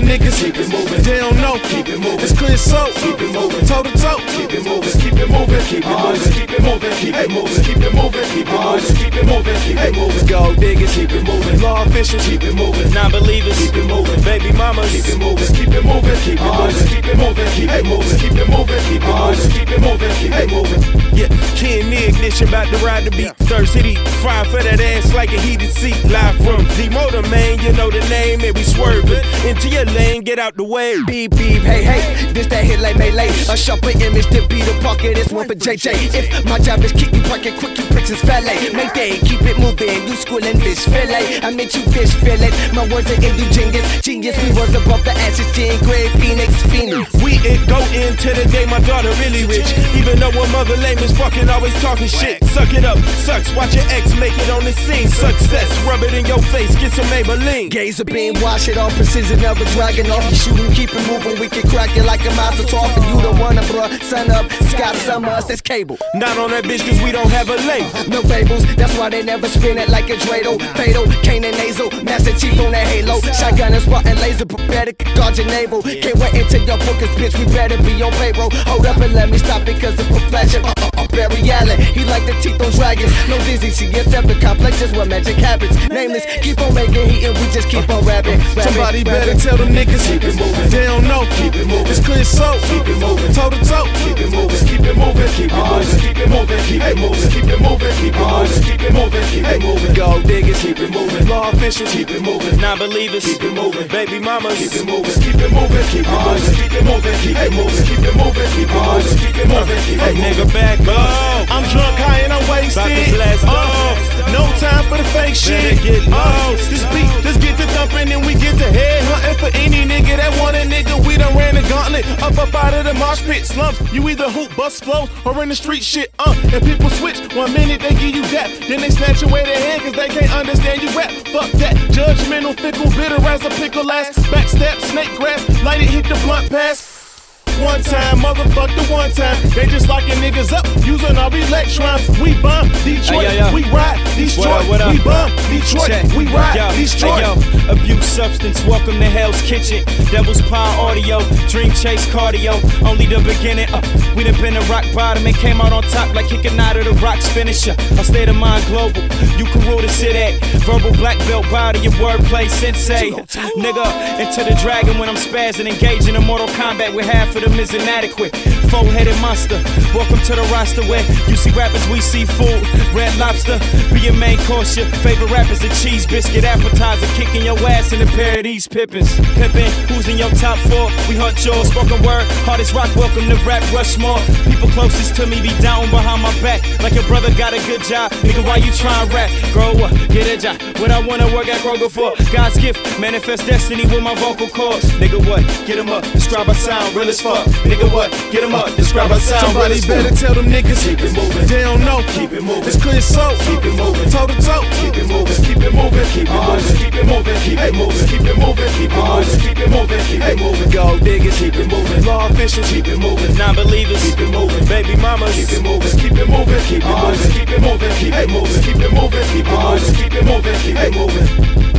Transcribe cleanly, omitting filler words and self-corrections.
niggas, keep it moving. They don't know, keep it moving. It's clear soap, keep it moving. Toe to toe, keep it moving. Keep it moving, keep it moving. Keep it moving, keep it moving. Keep it moving, keep it moving. Keep it moving, keep it moving. Gold diggers, keep it moving. Law officials, keep it moving. Non-believers, keep it moving. Baby mamas, keep it moving. Keep it moving, keep it moving. Keep it moving, keep it moving. Keep it moving, keep it moving. Keep it moving, keep it moving. Yeah, key in the ignition, about to ride the beat. Third city, fire for that ass like a heated seat. Live from D-Motor, man, you know the name. And we swerving into your lane, get out the way. Beep, beep, hey, hey, this that hit like Melee. A sharper image to be the pocket, this one for JJ. If my job is keep you parking quick, you pricks is valet. Make day, keep it moving, you schooling fish fillet. I meant you fish fillet, my words are ingenious. Genius, we was above the ashes, Gene, Grey, Phoenix, Phoenix. We go into the day, my daughter really rich. Even though her mother lame as fucking always talking shit. Suck it up, sucks, watch your ex make it on the scene. Success, rub it in your face, get some Maybelline. Gaze a beam, wash it off, precision of a dragon off. You shoot and keep it moving, we can crack it like a mouse to talk. And you don't wanna, bruh, sun up, sky summer, us, that's cable. Not on that bitch cause we don't have a label. No fables, that's why they never spin it like a dreidel. Fatal, cane and nasal, master chief on that halo. Shotgun and spot and laser, prepare to guard your navel. Can't wait until your bookers, bitch, we better be on payroll. Hold up and let me stop because of profession. Barry Allen, he like the teeth on dragons. No dizzy, she gets up the complex, just what magic happens. Nameless, keep on making heat and we just keep on rapping. Somebody better tell them niggas, keep it moving. They don't know, keep it moving. It's clear soap, keep it moving. Toe to toe, keep it moving. Keep it moving, keep it moving. Keep it moving, keep it moving. Keep it moving, keep it moving. Keep it moving, keep it moving. Gold diggers, keep it moving. Law officials, keep it moving. Non-believers, keep it moving. Baby mamas, keep it moving. Keep it moving, keep it moving. Keep it moving, keep it moving. Keep it moving, keep it moving. Keep it moving, keep it moving. Nigga back up. I'm drunk, high, and I'm wasted. No time for the fake shit. This beat, let's get to thumping and we get to head hunting for any nigga that want a nigga. We done ran the gauntlet up out of the mosh pit slumps. You either hoop, bust flows, or in the street shit. And people switch. 1 minute they give you that, then they snatch away their head cause they can't understand you rap. Fuck that, judgmental, fickle, bitter as a pickle ass. Backstab, snake grass, light it, hit the blunt pass. One time, motherfuck the one time. They just locking niggas up, using our electrons. We bomb Detroit, we ride Detroit. We bomb Detroit, we ride Detroit. Abuse substance, welcome to Hell's Kitchen. Devil's Pie audio, dream chase cardio. Only the beginning, we done been a rock bottom and came out on top like kicking out of the Rock's finisher. I state of mind global, you can rule the city. Verbal black belt body, your wordplay sensei. Nigga, into the dragon when I'm spazzing, engaging in Mortal Kombat with half of the is inadequate. Four-headed monster. Welcome to the roster where you see rappers, we see food. Red Lobster, be your main course. Your favorite rappers, a cheese biscuit appetizer, kicking your ass in a pair of these Pippins. Pippin, who's in your top 4? We hunt yours. Spoken word, hardest rock. Welcome to Rap Rushmore. People closest to me be down behind my back, like your brother got a good job. Nigga, why you trying rap? Grow up, get a job. What I wanna work at Kroger for? God's gift, manifest destiny with my vocal cords. Nigga, what? Get 'em up. Describe our sound, real as fuck. Nigga, what? Get 'em up, describe our sound. Somebody better tell them niggas, keep it moving. They don't know, keep it moving. It's clear soap, keep it moving. Toe to toe, keep it moving. Keep it moving, keep it moving. Keep it moving, keep it moving. Keep it moving, keep it moving. Keep it moving, keep it moving. Gold diggers, keep it moving. Law officials, keep it moving. Non-believers, keep it moving. Baby mamas, keep it moving. Keep it moving, keep it moving. Keep it moving, keep it moving. Keep it moving, keep it moving. Keep it moving, keep it moving.